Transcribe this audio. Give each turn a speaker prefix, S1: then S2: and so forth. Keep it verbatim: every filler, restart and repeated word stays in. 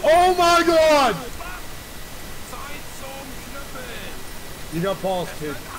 S1: Oh mein Gott!
S2: Zeit zum Knüppeln!
S1: Wieder Pause, Kid.